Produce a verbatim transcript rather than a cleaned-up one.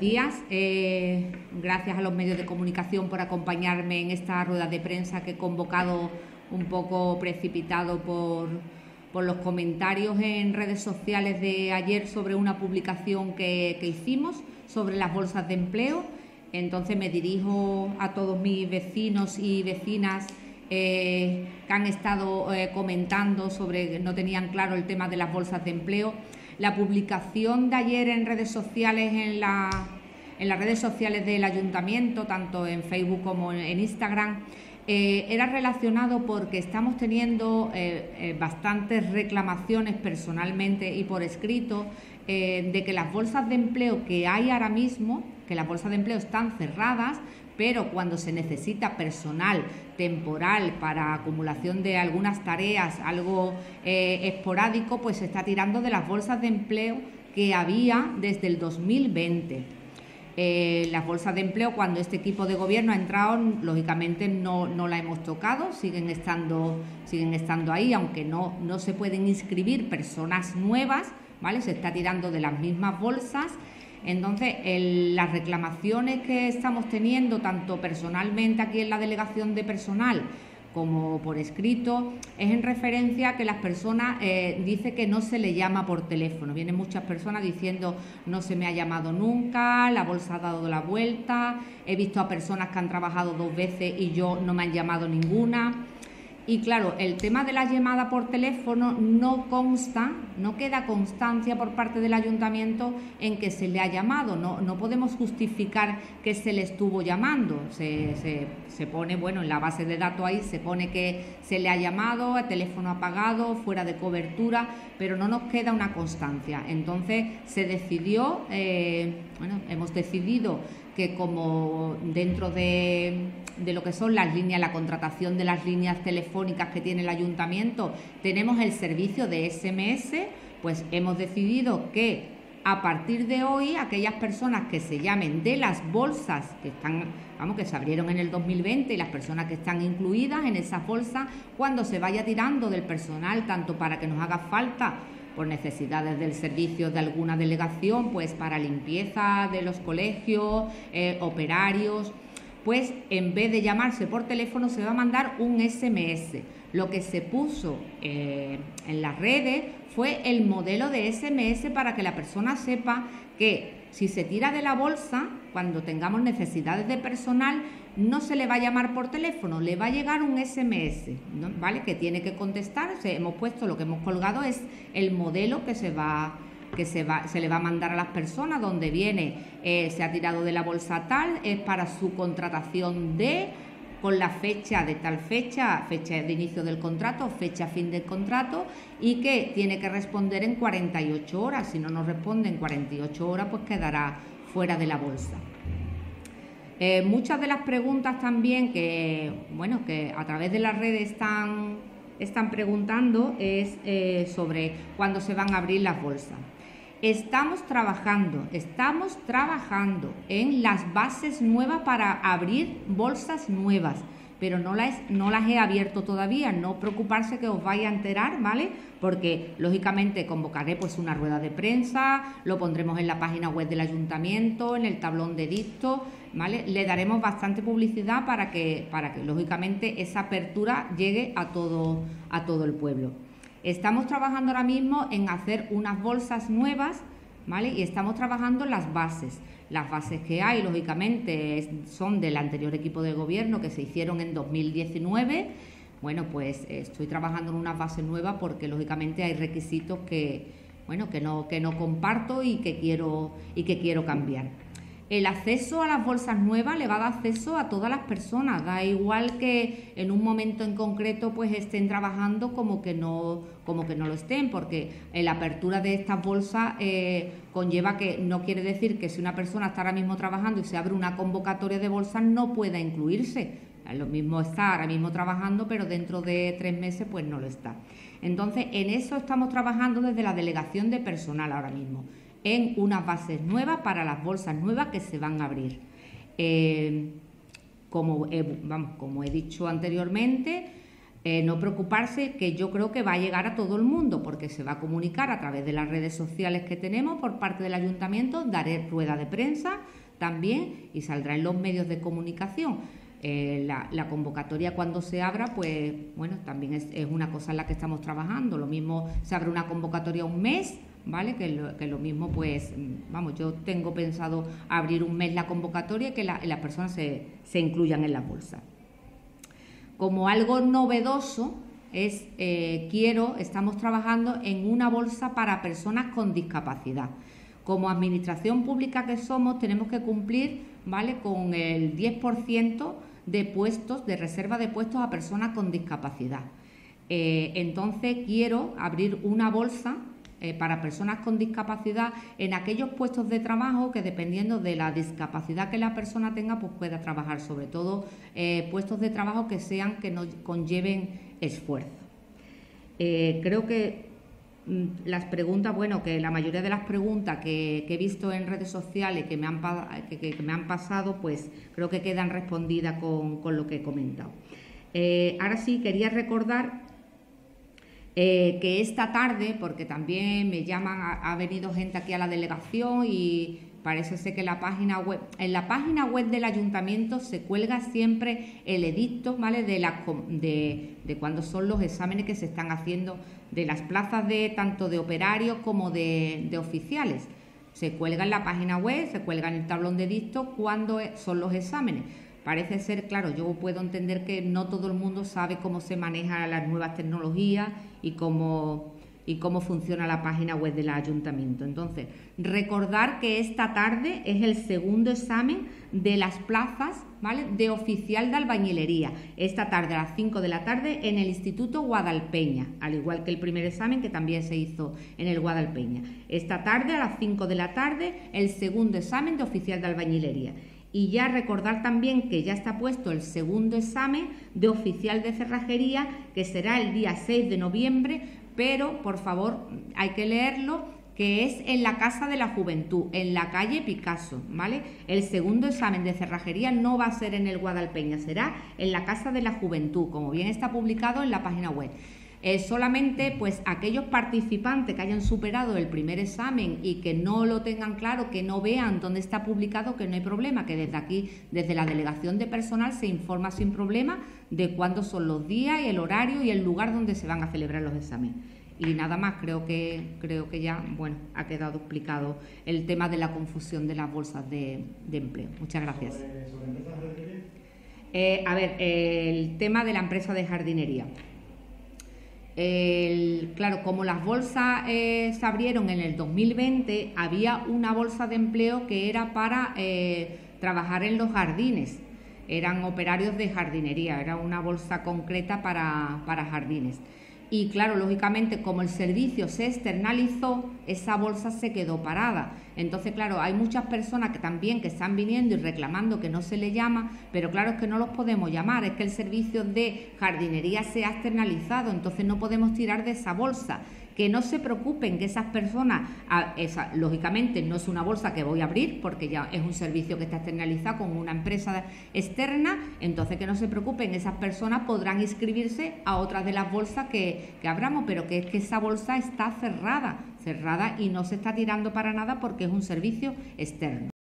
días. Eh, gracias a los medios de comunicación por acompañarme en esta rueda de prensa que he convocado un poco precipitado por, por los comentarios en redes sociales de ayer sobre una publicación que, que hicimos sobre las bolsas de empleo. Entonces me dirijo a todos mis vecinos y vecinas eh, que han estado eh, comentando sobre que no tenían claro el tema de las bolsas de empleo. La publicación de ayer en redes sociales, en, la, en las redes sociales del Ayuntamiento, tanto en Facebook como en Instagram, eh, era relacionado porque estamos teniendo eh, eh, bastantes reclamaciones personalmente y por escrito eh, de que las bolsas de empleo que hay ahora mismo, que las bolsas de empleo están cerradas, pero cuando se necesita personal temporal para acumulación de algunas tareas, algo eh, esporádico, pues se está tirando de las bolsas de empleo que había desde el dos mil veinte. Eh, las bolsas de empleo, cuando este equipo de gobierno ha entrado, lógicamente no, no la hemos tocado, siguen estando, siguen estando ahí, aunque no, no se pueden inscribir personas nuevas, ¿vale? Se está tirando de las mismas bolsas. Entonces, el, las reclamaciones que estamos teniendo, tanto personalmente aquí en la delegación de personal como por escrito, es en referencia a que las personas eh, dicen que no se le llama por teléfono. Vienen muchas personas diciendo no se me ha llamado nunca, la bolsa ha dado la vuelta, he visto a personas que han trabajado dos veces y yo no me han llamado ninguna. Y claro, el tema de la llamada por teléfono no consta, no queda constancia por parte del ayuntamiento en que se le ha llamado, no, no podemos justificar que se le estuvo llamando, se, se, se pone, bueno, en la base de datos ahí se pone que se le ha llamado, el teléfono apagado, fuera de cobertura, pero no nos queda una constancia. Entonces se decidió, eh, bueno, hemos decidido que como dentro de, de lo que son las líneas, la contratación de las líneas telefónicas que tiene el ayuntamiento, tenemos el servicio de ese eme ese, pues hemos decidido que a partir de hoy aquellas personas que se llamen de las bolsas que están, vamos, que se abrieron en el dos mil veinte y las personas que están incluidas en esas bolsas, cuando se vaya tirando del personal, tanto para que nos haga falta por necesidades del servicio de alguna delegación, pues para limpieza de los colegios, eh, operarios, pues en vez de llamarse por teléfono se va a mandar un ese eme ese. Lo que se puso eh, en las redes fue el modelo de ese eme ese para que la persona sepa que si se tira de la bolsa, cuando tengamos necesidades de personal, no se le va a llamar por teléfono, le va a llegar un ese eme ese, ¿no? ¿Vale? Que tiene que contestar. O sea, hemos puesto, lo que hemos colgado es el modelo que se va, que se va, se le va a mandar a las personas, donde viene, eh, se ha tirado de la bolsa tal, es para su contratación de, con la fecha de tal fecha, fecha de inicio del contrato, fecha fin del contrato, y que tiene que responder en cuarenta y ocho horas. Si no nos responde en cuarenta y ocho horas, pues quedará fuera de la bolsa. Eh, muchas de las preguntas también que, bueno, que a través de las redes están, están preguntando es eh, sobre cuándo se van a abrir las bolsas. Estamos trabajando, estamos trabajando en las bases nuevas para abrir bolsas nuevas, pero no las, no las he abierto todavía. No preocuparse que os vaya a enterar, ¿vale? Porque lógicamente convocaré pues una rueda de prensa, lo pondremos en la página web del ayuntamiento, en el tablón de dicto, ¿vale? Le daremos bastante publicidad para que, para que lógicamente esa apertura llegue a todo, a todo el pueblo. Estamos trabajando ahora mismo en hacer unas bolsas nuevas, ¿vale? Y estamos trabajando las bases. Las bases que hay, lógicamente, son del anterior equipo de gobierno que se hicieron en dos mil diecinueve. Bueno, pues estoy trabajando en unas bases nuevas porque, lógicamente, hay requisitos que, bueno, que no, que no comparto y que quiero, y que quiero cambiar. El acceso a las bolsas nuevas le va a dar acceso a todas las personas, da igual que en un momento en concreto pues estén trabajando como que no, como que no lo estén, porque la apertura de estas bolsas eh, conlleva que no quiere decir que si una persona está ahora mismo trabajando y se abre una convocatoria de bolsas no pueda incluirse. Lo mismo está ahora mismo trabajando, pero dentro de tres meses pues no lo está. Entonces, en eso estamos trabajando desde la delegación de personal ahora mismo, en unas bases nuevas para las bolsas nuevas que se van a abrir. Eh, como, he, vamos, como he dicho anteriormente, Eh, no preocuparse, que yo creo que va a llegar a todo el mundo, porque se va a comunicar a través de las redes sociales que tenemos por parte del ayuntamiento, daré rueda de prensa también y saldrá en los medios de comunicación. Eh, la, la convocatoria cuando se abra, pues bueno, también es, es una cosa en la que estamos trabajando. Lo mismo se abre una convocatoria un mes, ¿vale? Que lo, que lo mismo, pues, vamos, yo tengo pensado abrir un mes la convocatoria y que la, las personas se, se incluyan en la bolsa. Como algo novedoso, es, eh, quiero, estamos trabajando en una bolsa para personas con discapacidad. Como administración pública que somos, tenemos que cumplir, ¿vale?, con el diez por ciento de puestos, de reserva de puestos a personas con discapacidad. Eh, entonces, quiero abrir una bolsa eh, para personas con discapacidad en aquellos puestos de trabajo que, dependiendo de la discapacidad que la persona tenga, pues pueda trabajar, sobre todo eh, puestos de trabajo que sean, que no conlleven esfuerzo. Eh, creo que las preguntas, bueno, que la mayoría de las preguntas que, que he visto en redes sociales que me han, que, que me han pasado, pues creo que quedan respondidas con, con lo que he comentado. Eh, ahora sí, quería recordar eh, que esta tarde, porque también me llaman, ha, ha venido gente aquí a la delegación y parece ser que la página web, en la página web del ayuntamiento se cuelga siempre el edicto, ¿vale?, de, la, de, de cuándo son los exámenes que se están haciendo de las plazas de tanto de operarios como de, de oficiales. Se cuelga en la página web, se cuelga en el tablón de edicto cuándo son los exámenes. Parece ser, claro, yo puedo entender que no todo el mundo sabe cómo se manejan las nuevas tecnologías y cómo, y cómo funciona la página web del ayuntamiento. Entonces, recordar que esta tarde es el segundo examen de las plazas, ¿vale?, de oficial de albañilería. Esta tarde a las cinco de la tarde en el Instituto Guadalpeña, al igual que el primer examen que también se hizo en el Guadalpeña. Esta tarde a las cinco de la tarde el segundo examen de oficial de albañilería. Y ya recordar también que ya está puesto el segundo examen de oficial de cerrajería, que será el día seis de noviembre, pero por favor hay que leerlo, que es en la Casa de la Juventud, en la calle Picasso, ¿vale? El segundo examen de cerrajería no va a ser en el Guadalpeña, será en la Casa de la Juventud, como bien está publicado en la página web. Eh, solamente pues aquellos participantes que hayan superado el primer examen y que no lo tengan claro, que no vean dónde está publicado, que no hay problema, que desde aquí, desde la delegación de personal, se informa sin problema de cuándo son los días y el horario y el lugar donde se van a celebrar los exámenes. Y nada más, creo que, creo que ya, bueno, ha quedado explicado el tema de la confusión de las bolsas de, de empleo. Muchas gracias. ¿Sobre, sobre empresas de jardinería? Eh, a ver, el tema de la empresa de jardinería. El, claro, como las bolsas eh, se abrieron en el dos mil veinte, había una bolsa de empleo que era para eh, trabajar en los jardines. Eran operarios de jardinería, era una bolsa concreta para, para jardines. Y claro, lógicamente, como el servicio se externalizó, esa bolsa se quedó parada. Entonces, claro, hay muchas personas que también que están viniendo y reclamando que no se les llama, pero claro, es que no los podemos llamar, es que el servicio de jardinería se ha externalizado, entonces no podemos tirar de esa bolsa. Que no se preocupen, que esas personas, esa, lógicamente no es una bolsa que voy a abrir porque ya es un servicio que está externalizado con una empresa externa, entonces que no se preocupen, esas personas podrán inscribirse a otras de las bolsas que, que abramos, pero que es que esa bolsa está cerrada, cerrada y no se está tirando para nada porque es un servicio externo.